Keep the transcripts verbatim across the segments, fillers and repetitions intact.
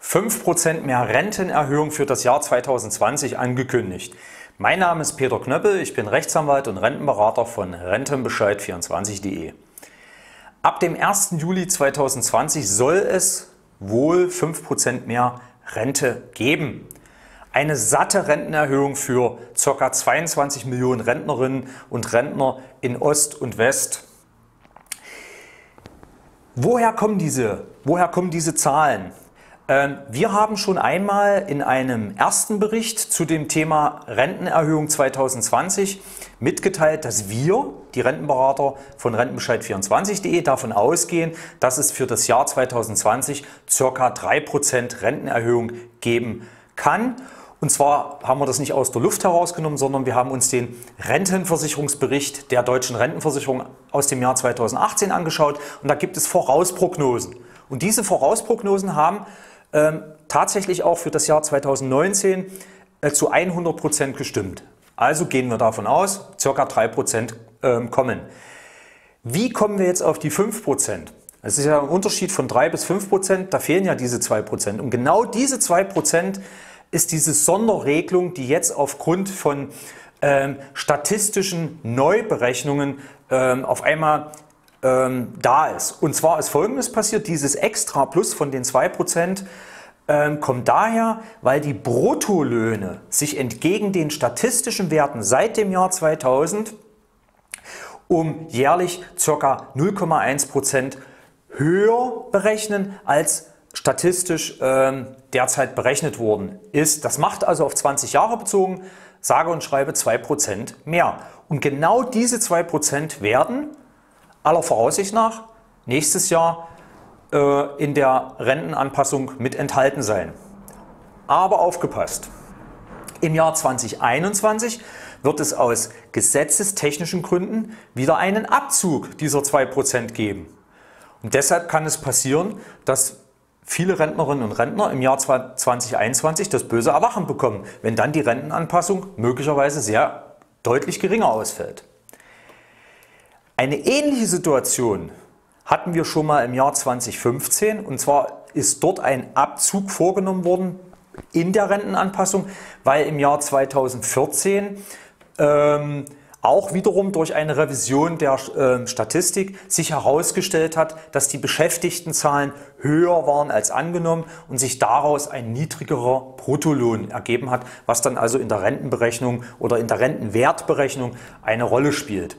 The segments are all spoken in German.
fünf Prozent mehr Rentenerhöhung für das Jahr zweitausendzwanzig angekündigt. Mein Name ist Peter Knöppel, ich bin Rechtsanwalt und Rentenberater von Rentenbescheid vierundzwanzig punkt de. Ab dem ersten Juli zweitausendzwanzig soll es wohl fünf Prozent mehr Rente geben. Eine satte Rentenerhöhung für ca. zweiundzwanzig Millionen Rentnerinnen und Rentner in Ost und West. Woher kommen diese, woher kommen diese Zahlen? Wir haben schon einmal in einem ersten Bericht zu dem Thema Rentenerhöhung zweitausendzwanzig mitgeteilt, dass wir, die Rentenberater von Rentenbescheid vierundzwanzig punkt de, davon ausgehen, dass es für das Jahr zweitausendzwanzig ca. drei Prozent Rentenerhöhung geben kann. Und zwar haben wir das nicht aus der Luft herausgenommen, sondern wir haben uns den Rentenversicherungsbericht der Deutschen Rentenversicherung aus dem Jahr zweitausendachtzehn angeschaut und da gibt es Vorausprognosen. Und diese Vorausprognosen haben ähm, tatsächlich auch für das Jahr zweitausendneunzehn äh, zu hundert Prozent gestimmt. Also gehen wir davon aus, ca. drei Prozent ähm, kommen. Wie kommen wir jetzt auf die fünf Prozent? Es ist ja ein Unterschied von drei bis fünf Prozent, da fehlen ja diese zwei Prozent. Und genau diese zwei Prozent ist diese Sonderregelung, die jetzt aufgrund von ähm, statistischen Neuberechnungen ähm, auf einmal ähm, da ist. Und zwar ist Folgendes passiert: Dieses Extra Plus von den zwei Prozent ähm, kommt daher, weil die Bruttolöhne sich entgegen den statistischen Werten seit dem Jahr zweitausend um jährlich ca. null Komma eins Prozent höher berechnen als statistisch ähm, derzeit berechnet worden ist. Das macht also auf zwanzig Jahre bezogen, sage und schreibe, zwei Prozent mehr. Und genau diese zwei Prozent werden aller Voraussicht nach nächstes Jahr äh, in der Rentenanpassung mit enthalten sein. Aber aufgepasst! Im Jahr zweitausendeinundzwanzig wird es aus gesetzestechnischen Gründen wieder einen Abzug dieser zwei Prozent geben. Und deshalb kann es passieren, dass viele Rentnerinnen und Rentner im Jahr zweitausendeinundzwanzig das böse Erwachen bekommen, wenn dann die Rentenanpassung möglicherweise sehr deutlich geringer ausfällt. Eine ähnliche Situation hatten wir schon mal im Jahr zweitausendfünfzehn, und zwar ist dort ein Abzug vorgenommen worden in der Rentenanpassung, weil im Jahr zweitausendvierzehn ähm, auch wiederum durch eine Revision der äh, Statistik sich herausgestellt hat, dass die Beschäftigtenzahlen höher waren als angenommen und sich daraus ein niedrigerer Bruttolohn ergeben hat, was dann also in der Rentenberechnung oder in der Rentenwertberechnung eine Rolle spielt.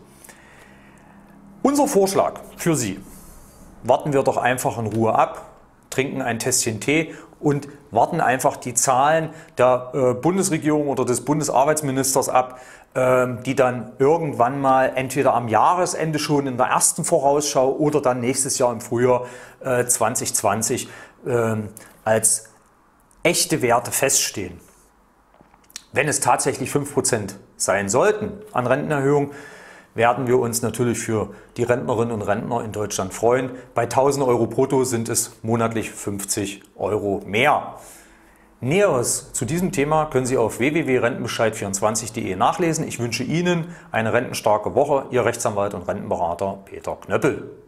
Unser Vorschlag für Sie: Warten wir doch einfach in Ruhe ab, trinken ein Tässchen Tee und warten einfach die Zahlen der äh, Bundesregierung oder des Bundesarbeitsministers ab, äh, die dann irgendwann mal entweder am Jahresende schon in der ersten Vorausschau oder dann nächstes Jahr im Frühjahr äh, zweitausendzwanzig äh, als echte Werte feststehen. Wenn es tatsächlich fünf Prozent sein sollten an Rentenerhöhung, werden wir uns natürlich für die Rentnerinnen und Rentner in Deutschland freuen. Bei tausend Euro brutto sind es monatlich fünfzig Euro mehr. Näheres zu diesem Thema können Sie auf w w w punkt rentenbescheid vierundzwanzig punkt de nachlesen. Ich wünsche Ihnen eine rentenstarke Woche. Ihr Rechtsanwalt und Rentenberater Peter Knöppel.